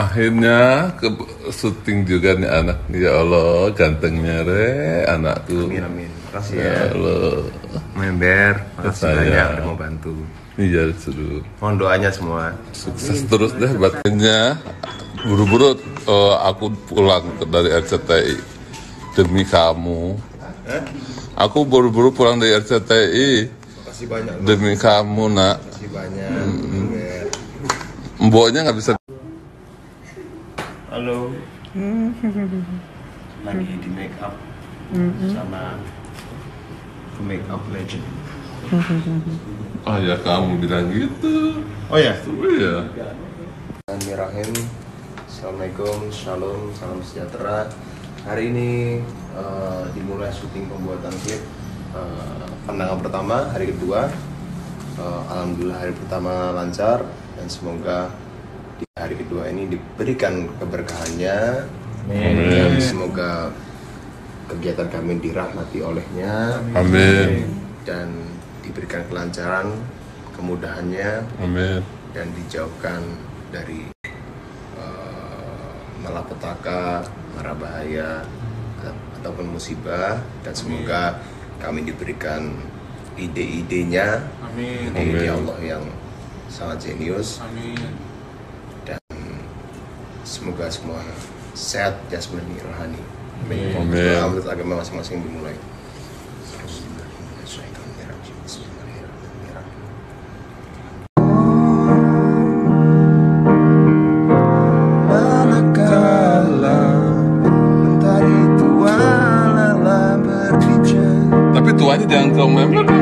Akhirnya ke syuting juga nih anak. Ya Allah, gantengnya anakku. Amin amin. Makasih Ya ya. Allah. Member, makasih Saya. banyak udah mau bantu. Iya seru. Mohon doanya semua. Sukses terus deh buatnya. Buru-buru aku pulang dari RCTI demi kamu. Aku buru-buru pulang dari RCTI Makasih banyak. demi kamu nak. Makasih banyak. Member. Mboknya nggak bisa. Halo. Lagi di make up sama make up legend. Oh ya kamu bilang gitu. Oh ya. Iya. Bismillahirrahmanirrahim. Assalamualaikum, shalom, salam sejahtera. Hari ini dimulai syuting pembuatan klip pandangan pertama, hari kedua. Alhamdulillah hari pertama lancar dan semoga di hari kedua ini diberikan keberkahannya. Dan semoga kegiatan kami dirahmati olehnya. Amin. Dan diberikan kelancaran, kemudahannya. Amin. Dan dijauhkan dari malapetaka, mara bahaya ataupun musibah, dan semoga kami diberikan ide-idenya, ide Allah yang sangat jenius. Dan semoga semua sehat jasmani rohani. Amin. Menurut agama masing-masing dimulai. Tapi tuanya jangan ke member.